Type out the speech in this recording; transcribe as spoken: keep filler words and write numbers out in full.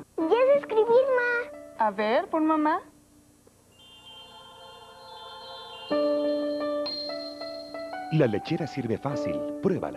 Ya sé escribir, Ma. A ver, pon mamá. La lechera sirve fácil. Pruébala.